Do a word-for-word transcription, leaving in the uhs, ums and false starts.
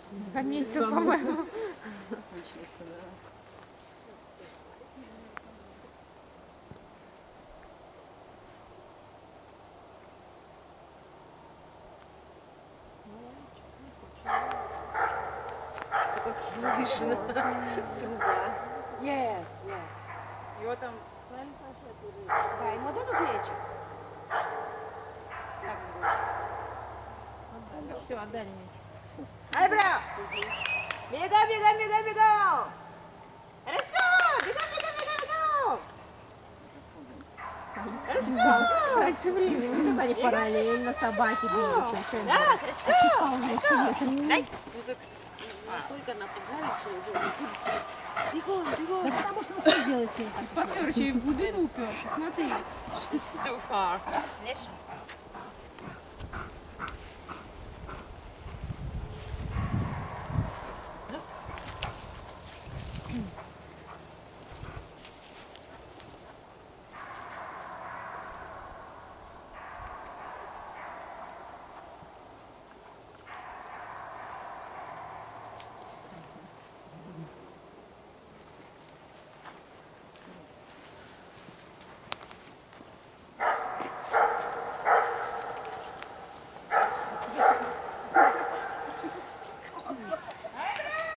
За месяц, по-моему. Как слышно. Труба. Yes, yes. Его там... Да, ему дадут плечи. Все, отдали мне. Ай, браво! Бегом, бегом, бегом, бегом! Хорошо! Бегом, бегом, бегом, бегом! Хорошо! Раньше времени, мы сказали, параллельно собаки двигаются. Да, хорошо! Дай! Только напугали человека. Бегом, бегом. Да потому что вы что делаете? Попер еще и в глубину уперся, смотри. It's too far.